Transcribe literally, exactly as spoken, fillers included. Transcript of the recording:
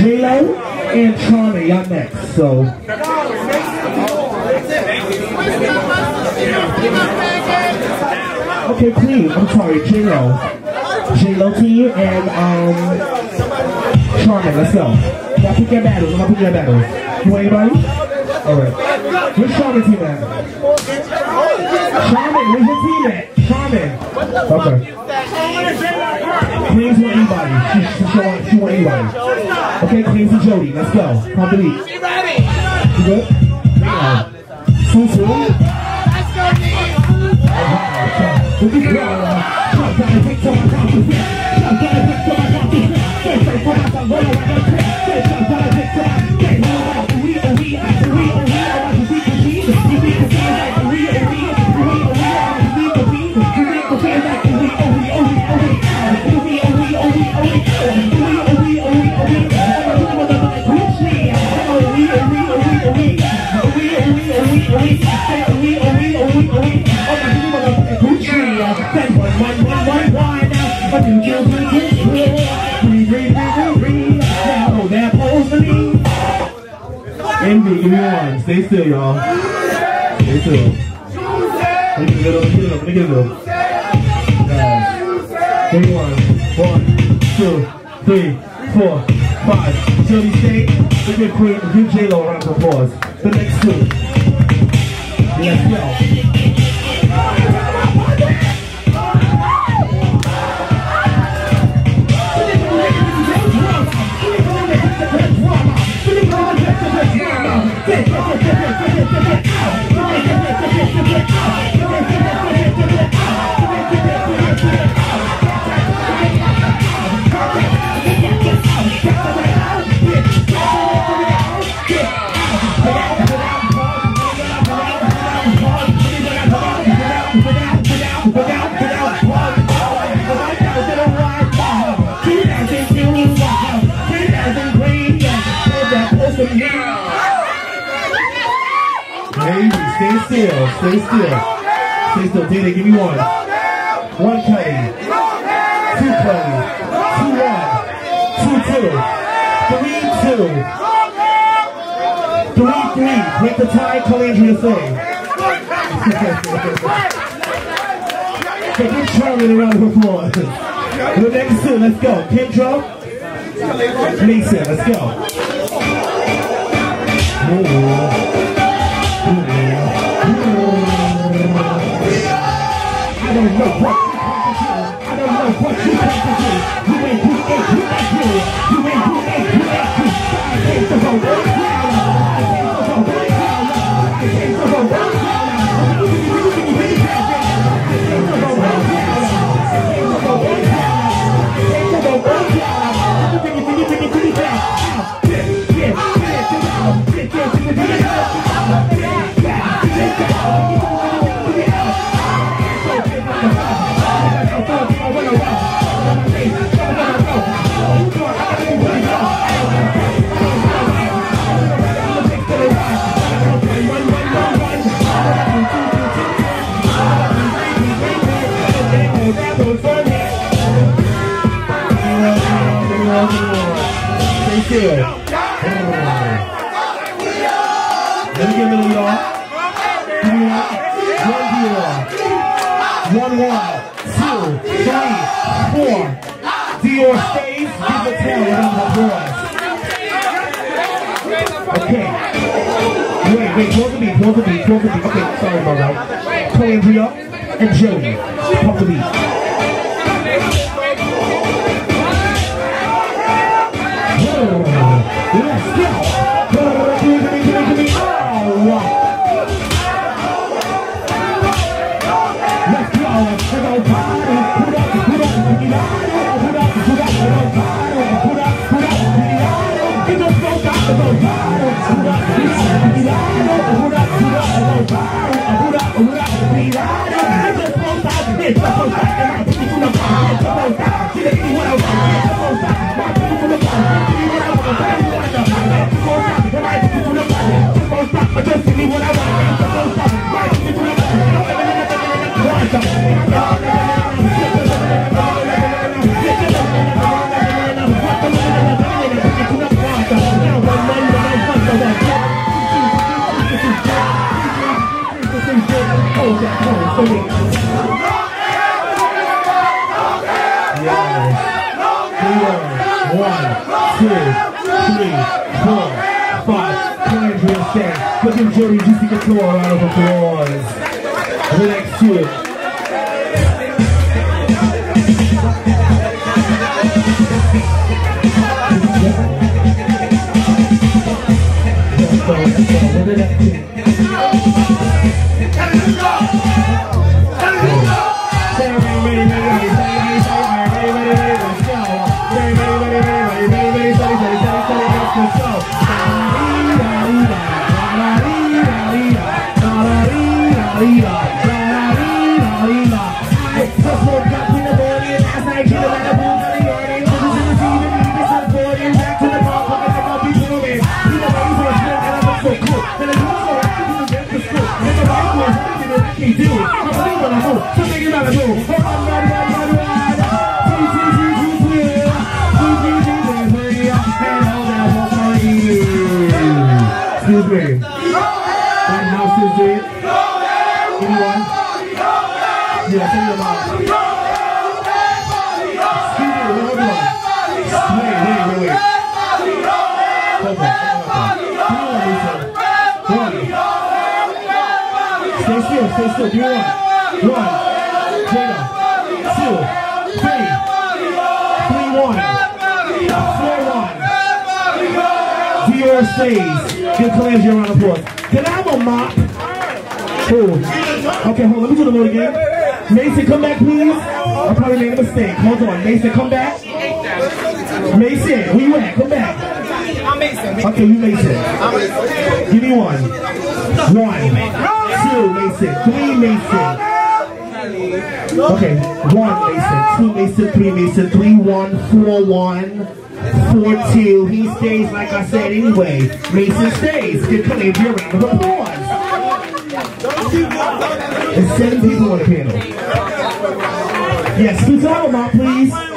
J-Lo and Charlie, y'all next. So. Okay, clean. I'm sorry, J-Lo. J-Lo team and um, Charlie, let's go. Y'all pick your battles. I'm gonna pick your battles. You want anybody? Alright. Where's Charlie team at? Charmin, where's your team at? Charmin. Okay. Queens want anybody. She, she, she, want, she want anybody. Okay, Queens and Jody. Let's go. Pump the beat. You good? Yeah. Too soon? Let's go, Dee. Look at that. I'm gonna take some confidence. I'm gonna take some confidence. Say, say, for myself, what do I got to say? Say, I'm gonna take some confidence. We, we, we, we, we, we, we, we, we, Envy, give me one. Stay still, y'all. Stay still. Let me get it up. Let me get it up. Let me get it up. Uh, give me one. One, two, three, four, five. Jody, stay. Let's give Queen, give J-Lo a round of applause. The next two. Let's go. Stay still, stay still. Stay still. Dana, give me one. One Cuddy. Two Cuddy. Two one. Two two. Three two. Three three. Break the tie, Calandria sing. So give Charlie a round of applause. The next two, let's go. Kendra. Mason, let's go. Ooh. I don't know what you can do. I don't know what you can do. You ain't who ain't who ain't you. You ain't who ain't who ain't you. I came to go down. I came to go down. I came to go down. I came to go down. I came to go down. I came to go Let me get a little y'all. Give me one. One Dior. One one. Two. Three. Four. Dior stays. Give the tail around the boys. Okay. Wait, wait. Close the beat. Close the beat. Close the beat. Okay, sorry about that. Calandria and Jody. Pump the beat. Let's go. Yes. One, two, three, four, five. Andrea stand. Look at Jody Juicy Couture, a round of applause. The next two. Let's go, let's go. The next two. Excuse me. What house is it? Anyone? Yeah, say your mom. Excuse me, hold on. Wait, wait, wait, wait. Hold on, hold on. One. Stay still, stay still. Do one. One. Jada. Two. Three. Three, one. Four, one. Dior stays. Give Calamity a round of applause. Can I have a mop? Cool. Okay, hold on. Let me do the load again. Mason, come back, please. I probably made a mistake. Hold on. Mason, come back. Mason, where you at? Come back. I'm Mason. Okay, you Mason. Give me one. One. Two, Mason. Three, Mason. Okay, one, Mason. Two, Mason. Three, Mason. Three, one. Four, one. Four, two. He stays, like I said, anyway. Mason stays. Give Calamity a round of applause. There's seven people on the panel. Yes, please have them out, please.